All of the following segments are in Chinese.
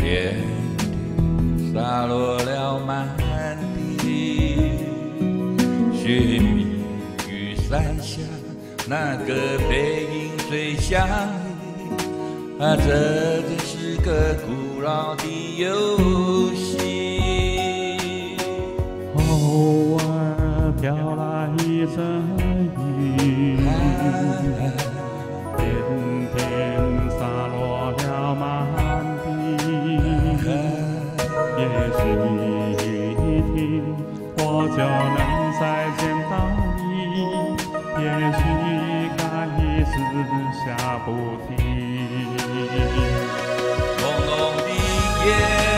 天洒落了满地，雪迷雨伞下，那个背影最像你。这真是个古老的游戏。 偶尔飘来一阵雨，天天洒落了满地。也许一天我就能再见到你，也许该是下不停。 朦胧的夜，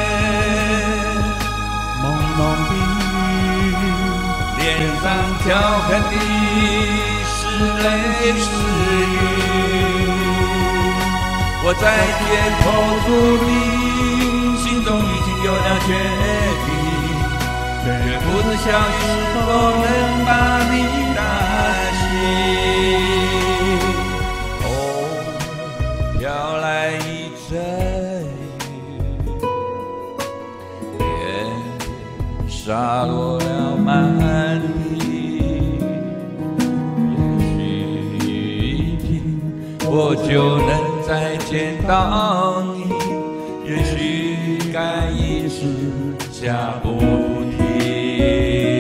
朦胧的雨， 脸上条痕的是泪是雨。我在街头伫立，心中已经有了决定，却不知晓是否能把你打醒。哦，飘来一阵雨，天天洒落了满地。也许一天我就能再见到你，也许该一直下不停。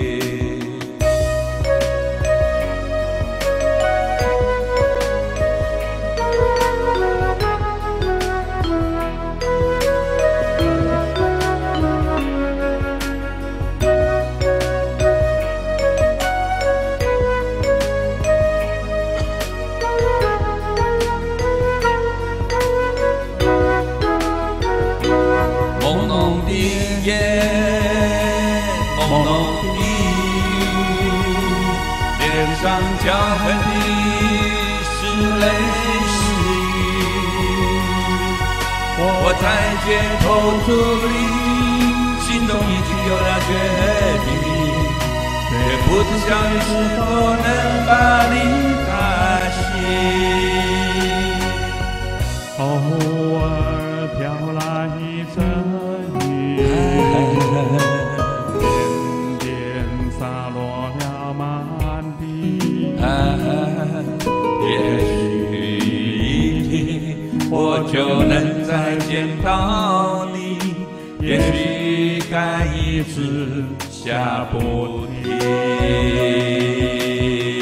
朦胧的夜，朦胧的雨，脸上交痕的是泪是雨。我在街头伫立，心中已经有了决定，却不知晓是否能把你打醒。 偶尔飘来一阵雨，点点洒落了满地。 也许一天我就能再见到你，也许该一直下不停。